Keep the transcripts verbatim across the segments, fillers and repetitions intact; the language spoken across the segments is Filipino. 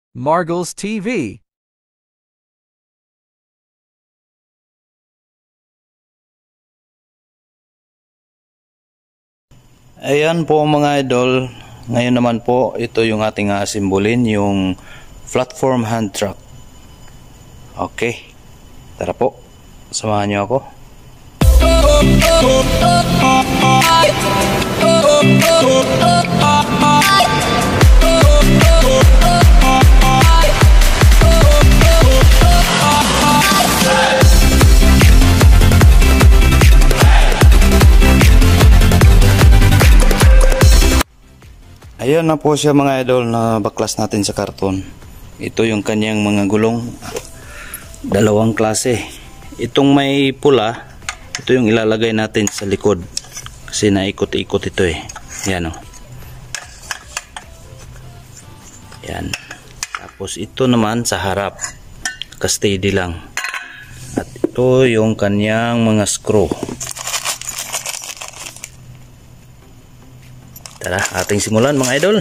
Margles T V. Ayan po mga idol, ngayon naman po ito yung ating asimbolin, yung platform hand truck. Okay, tara po, samahan nyo ako. Ayan na po siya mga idol, na baklas natin sa karton. Ito yung kanyang mga gulong, dalawang klase. Itong may pula, ito yung ilalagay natin sa likod kasi naikot-ikot ito eh. Yan o. Yan. Tapos ito naman sa harap, ka-steady lang. At ito yung kanyang mga screw. Tara, ating simulan mga idol.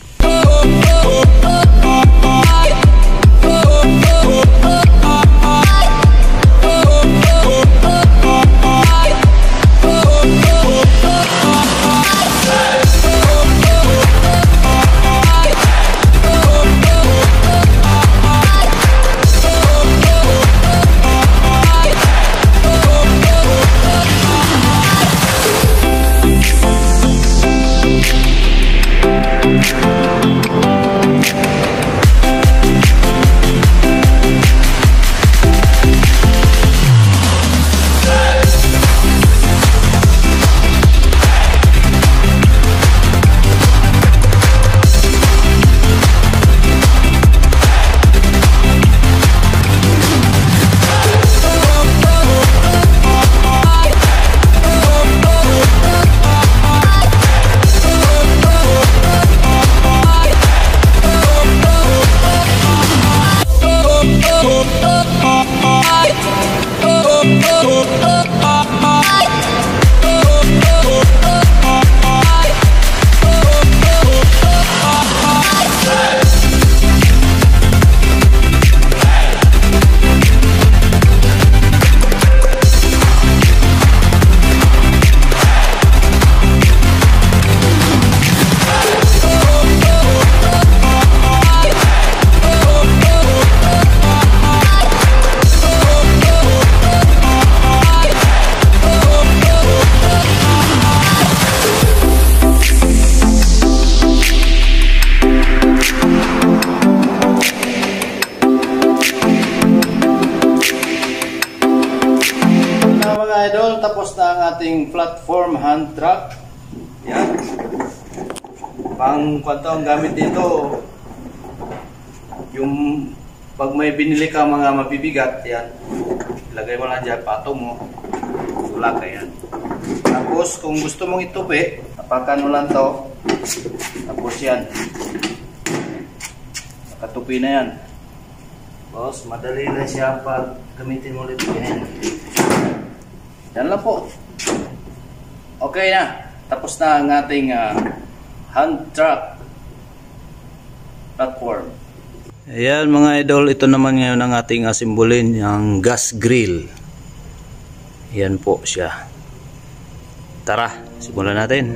Idol, tapos na ang ating platform hand truck. Yan. Pang kwanto ang gamit dito, yung pag may binili ka mga mabibigat, yan, ilagay mo lang dyan, patong mo, tulak, yan. Tapos kung gusto mong itupi, tapakan mo lang to, tapos yan, nakatupi na yan. Tapos madali na siya pag gamitin mo ulit yan. Yan lang po. Okay na. Tapos na ang ating uh, hand truck platform. Ayan mga idol, ito naman ngayon ang ating asimbolin, yung gas grill. Yan po siya. Tara, simulan natin.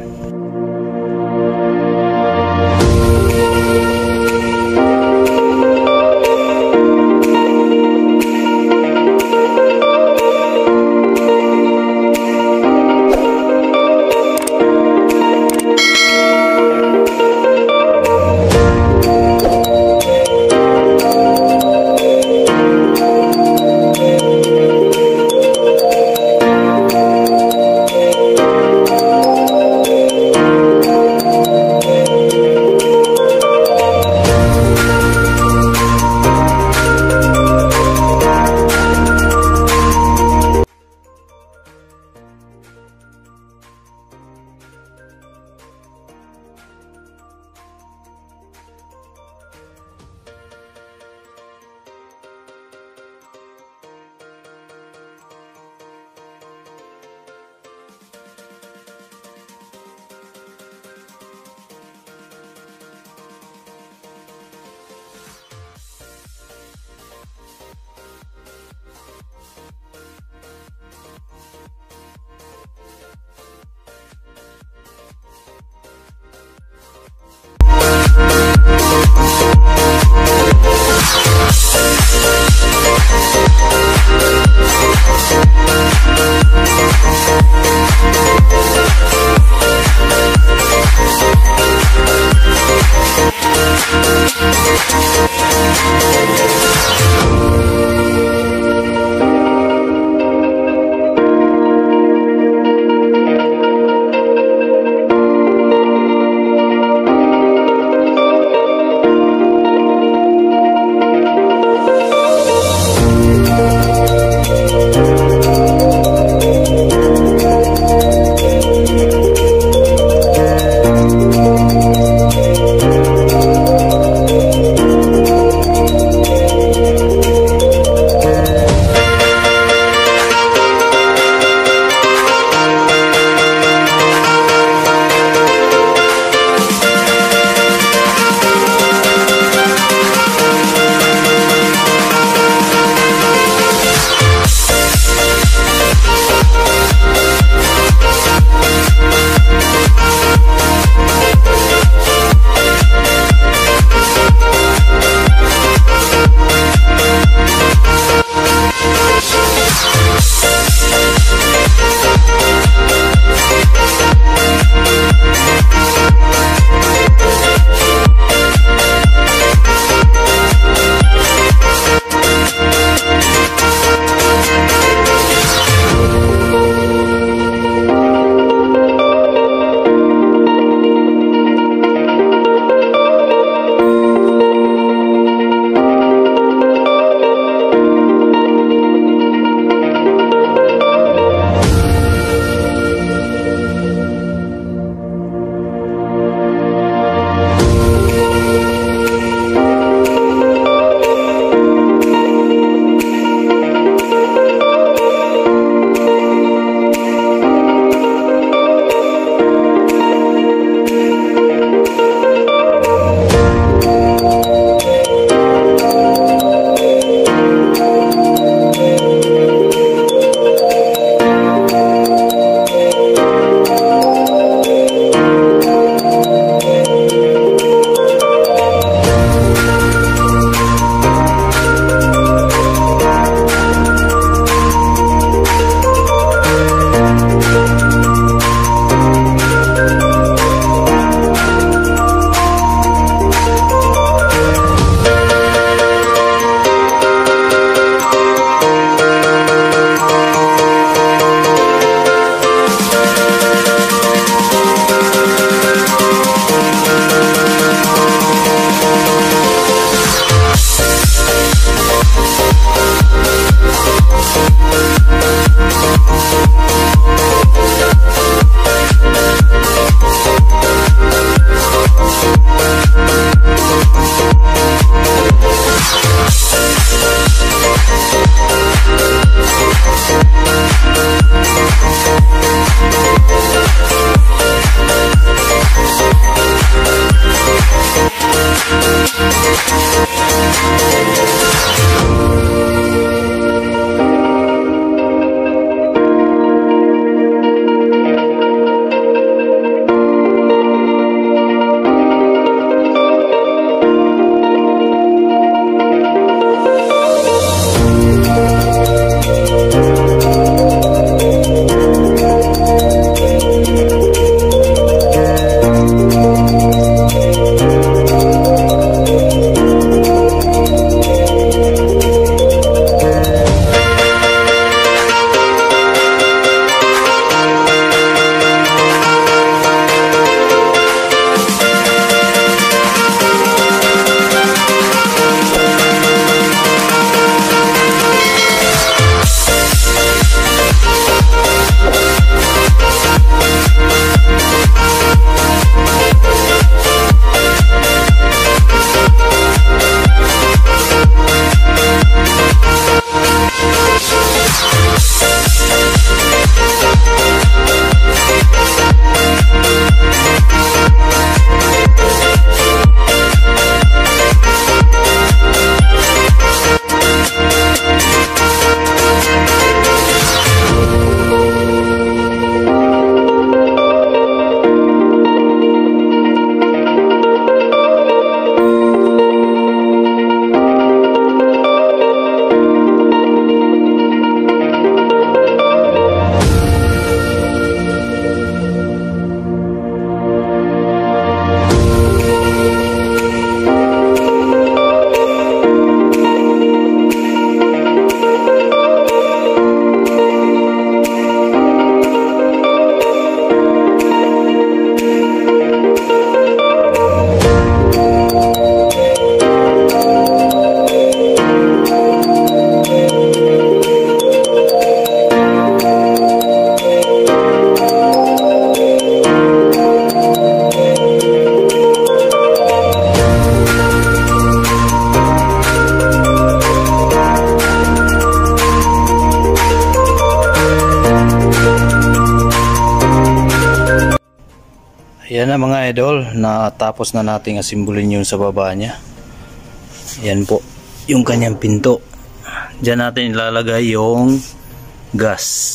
Yan na mga idol, natapos na nating asimbulin yun sa baba niya. Yan po yung kanyang pinto. Diyan natin ilalagay yung gas.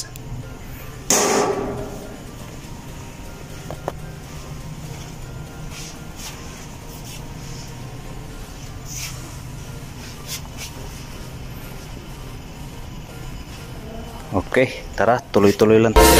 Okay, tara, tuloy-tuloy lang tayo.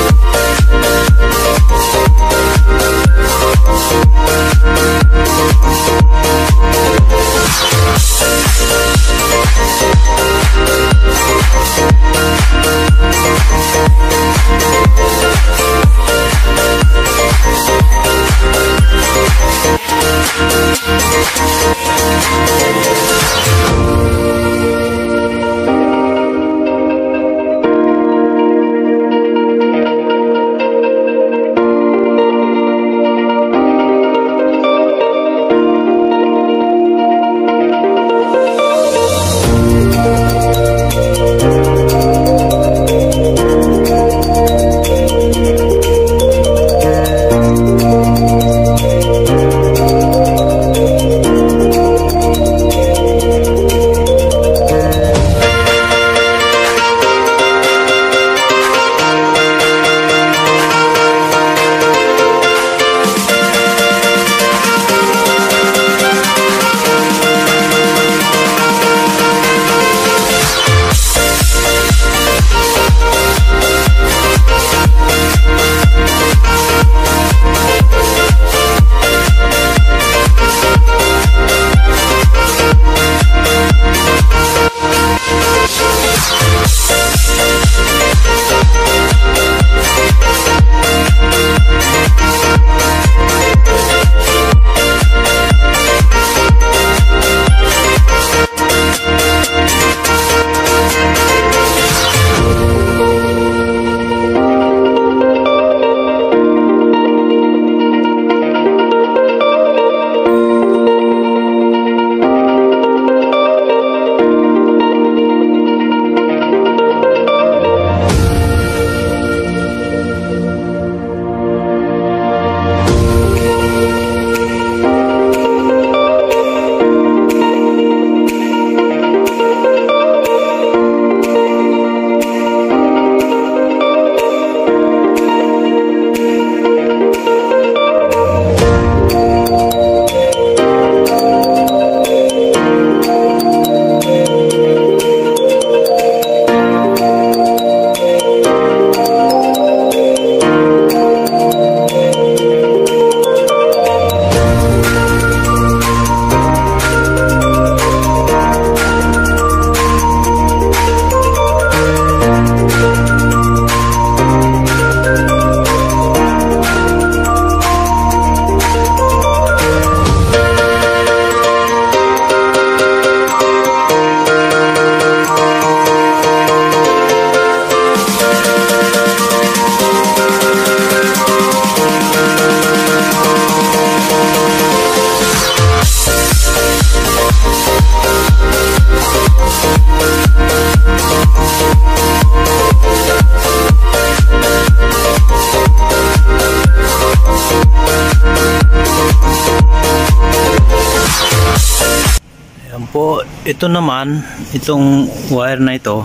Po, ito naman, itong wire na ito,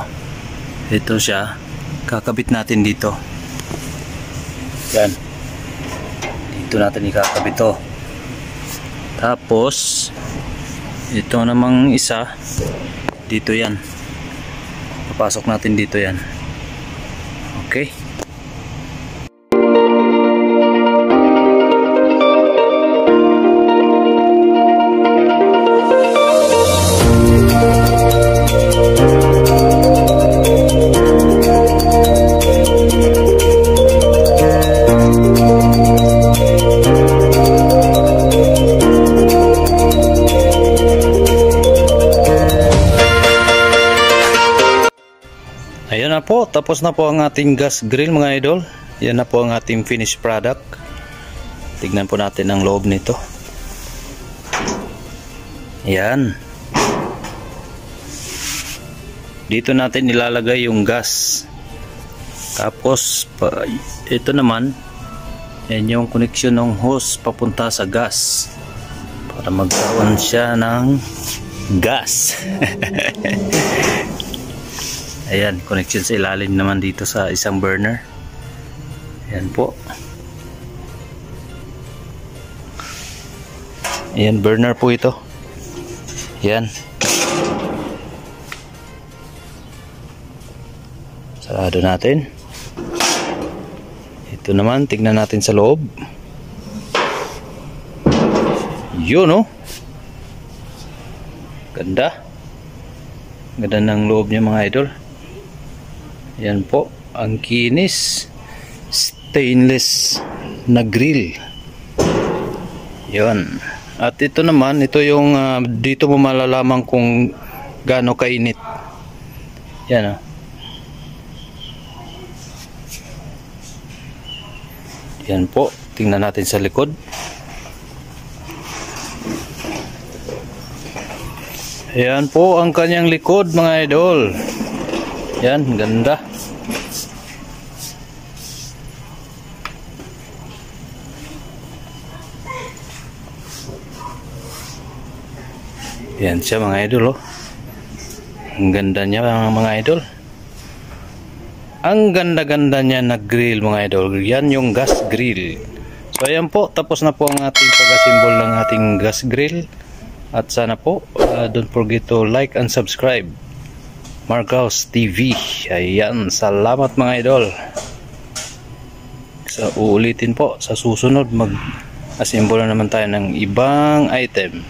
ito siya, kakabit natin dito. Yan. Dito natin ikakabit to. Tapos, ito namang isa, dito yan. Papasok natin dito yan. Okay. Ayan na po, tapos na po ang ating gas grill mga idol. Yan na po ang ating finished product. Tignan po natin ang loob nito. Ayan. Dito natin ilalagay yung gas. Tapos ito naman Yan yung connection ng hose papunta sa gas para magkaroon siya ng gas. Ayan, connection sa ilalim naman dito sa isang burner. Ayan po. Ayan, burner po ito. Ayan. Sarado natin. Ito naman, tignan natin sa loob. Yun, oh. Ganda. Ganda ng loob niya, mga idol. Yan po, ang kinis. Stainless na grill. Yun. At ito naman, ito yung uh, dito mo malalaman kung gaano kainit. Yan, oh. Yan po, tingnan natin sa likod. Yan po ang kanyang likod, mga idol. Yan, ganda. Yan siya, mga idol, oh. Ang ganda niya, mga idol. Ang ganda-ganda niya na grill, mga idol. Yan yung gas grill. So ayan po, tapos na po ang ating pag-assemble ng ating gas grill. At sana po, uh, don't forget to like and subscribe Margaus T V. Ayan, salamat mga idol. So uulitin po, sa susunod mag-assemble na naman tayo ng ibang item.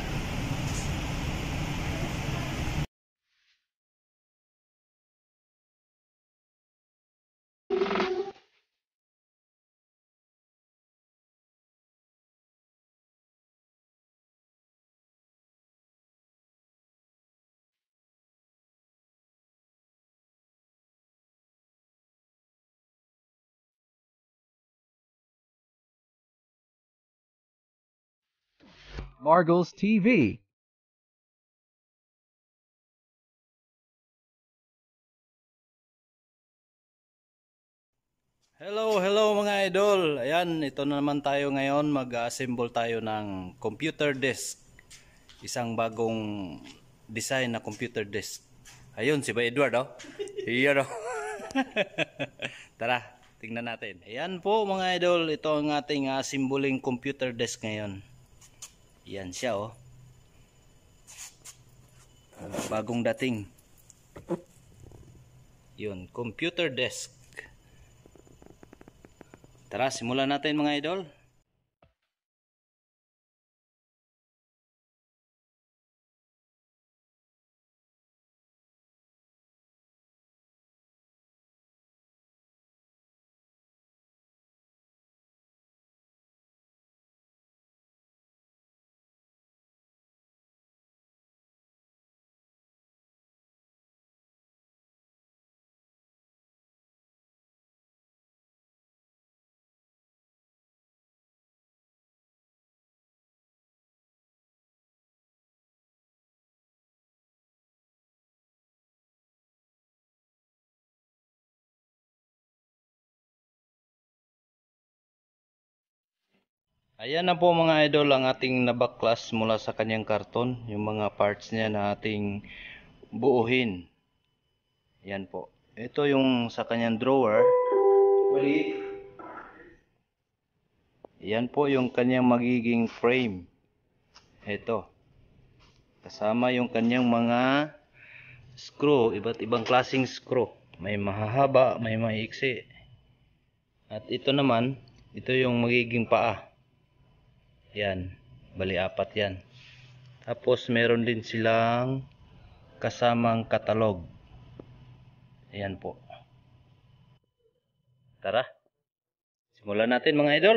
Margles T V. Hello, hello mga idol. Ayan, ito na naman tayo ngayon. Mag-assemble tayo ng computer desk. Isang bagong design na computer desk. Ayun, si Ba Edward, oh. Iyan, oh. Tara, tingnan natin. Ayan po mga idol. Ito ang ating assembling computer desk ngayon. Yan siya, oh. Bagong dating. Yun, computer desk. Tara, simulan natin mga idol. Ayan na po mga idol ang ating nabaklas mula sa kanyang karton. Yung mga parts niya na ating buuhin. Ayan po. Ito yung sa kanyang drawer. Ayan po yung kanyang magiging frame. Ito. Kasama yung kanyang mga screw. Iba't ibang klaseng screw. May mahahaba, may maiksi. At ito naman, ito yung magiging paa. Yan, bali apat yan. Tapos meron din silang kasamang katalog. Ayan po. Tara, simulan natin mga idol.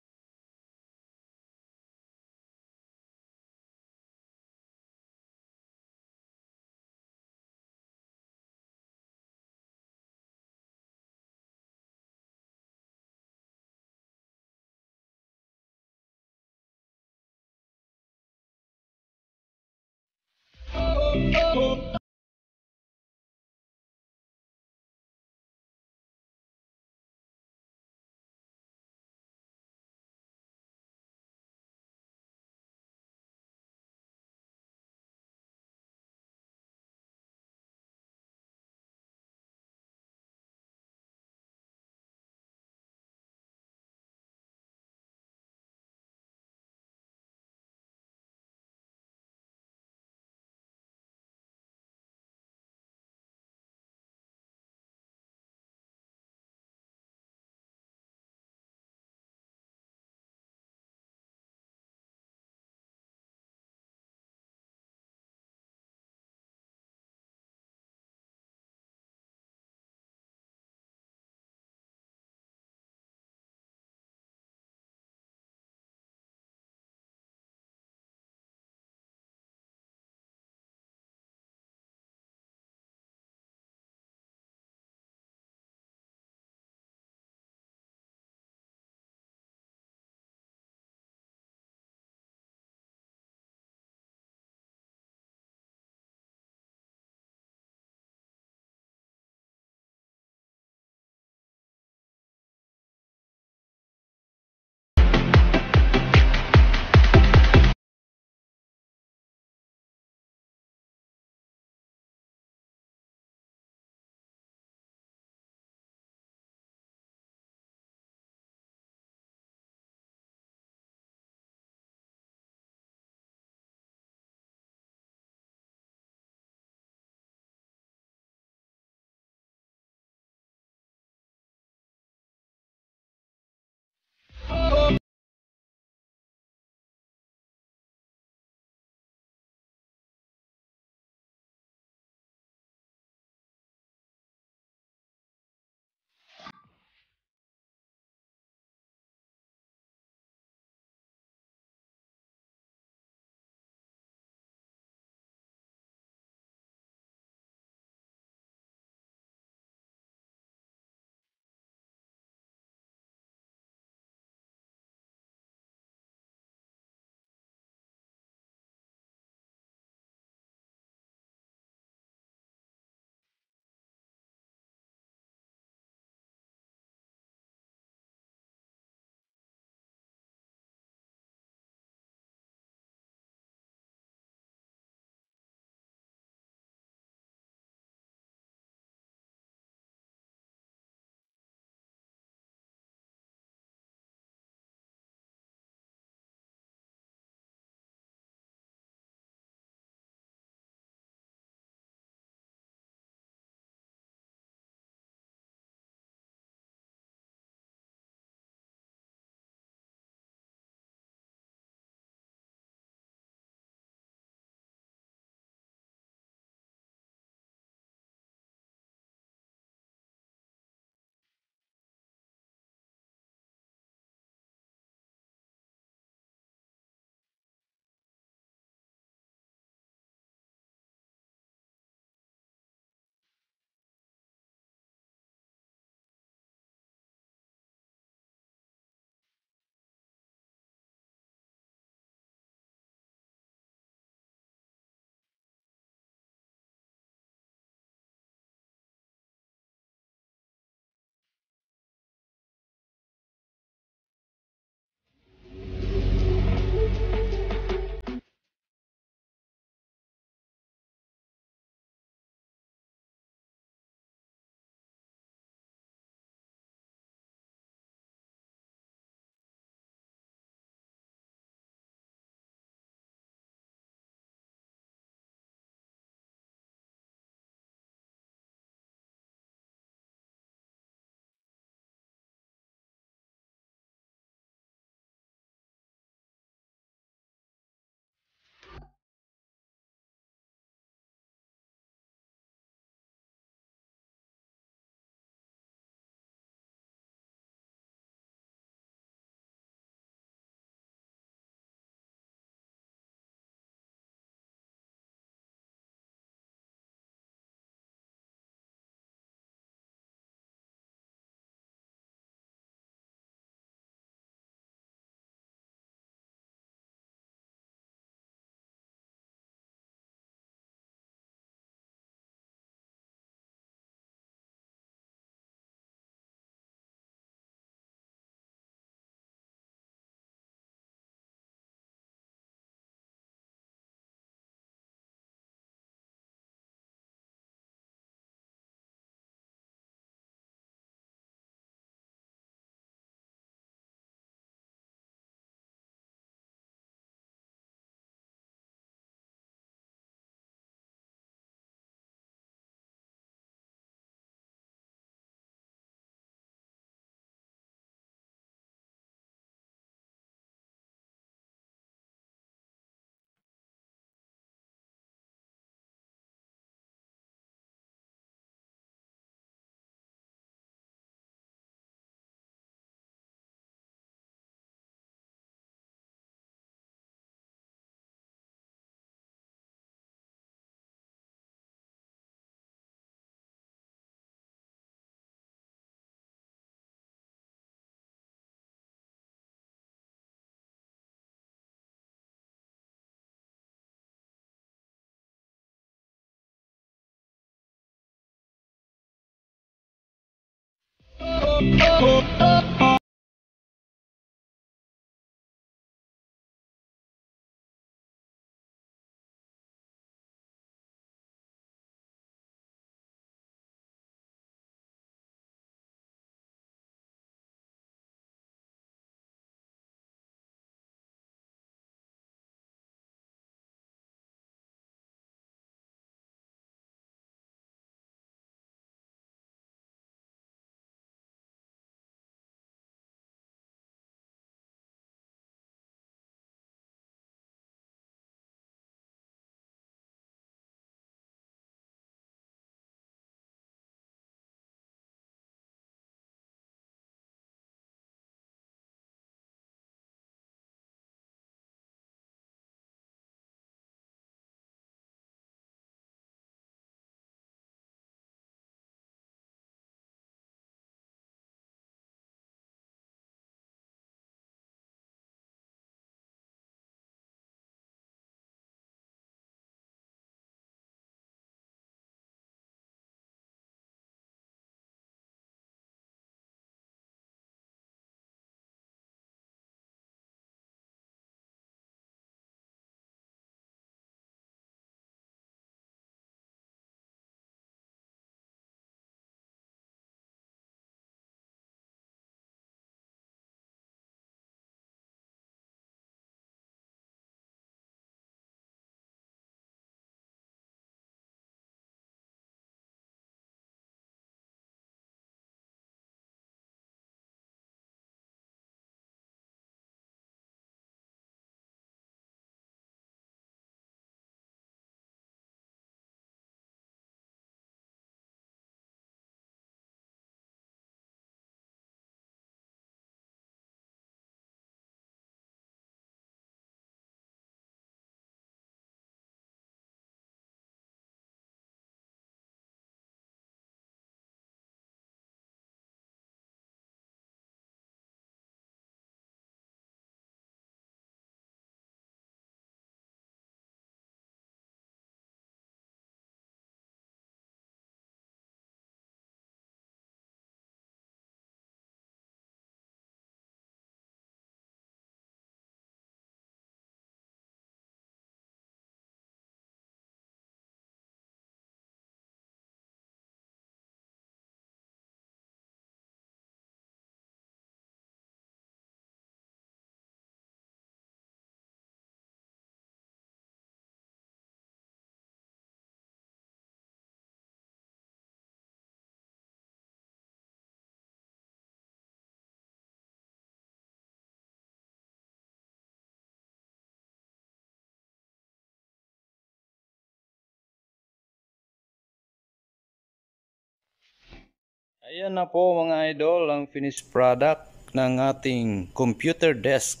Ayan na po mga idol ang finished product ng ating computer desk.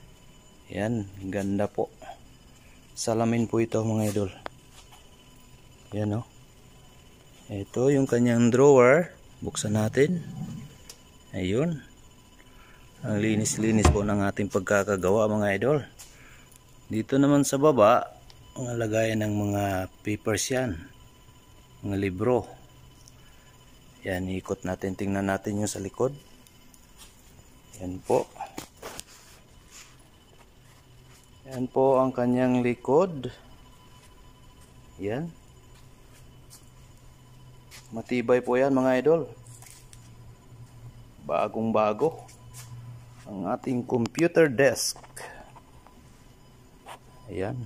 Yan, ganda po. Salamin po ito mga idol. Yan o. Ito yung kanyang drawer. Buksan natin. Ayun. Ang linis-linis po ng ating pagkakagawa mga idol. Dito naman sa baba, ang lagayan ng mga papers yan. Mga libro. Yan, ikot natin. Tingnan natin yung sa likod. Yan po. Yan po ang kanyang likod. Yan. Matibay po yan mga idol. Bagong bago. Ang ating computer desk. Ayan.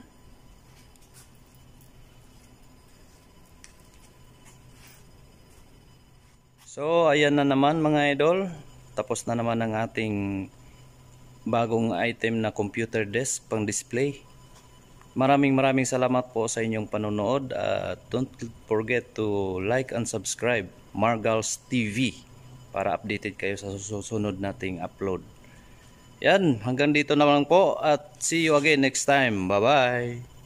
So, ayan na naman mga idol. Tapos na naman ang ating bagong item na computer desk pang display. Maraming maraming salamat po sa inyong panonood. Uh, don't forget to like and subscribe Margals T V para updated kayo sa susunod nating upload. Yan, hanggang dito na lang po at see you again next time. Bye bye.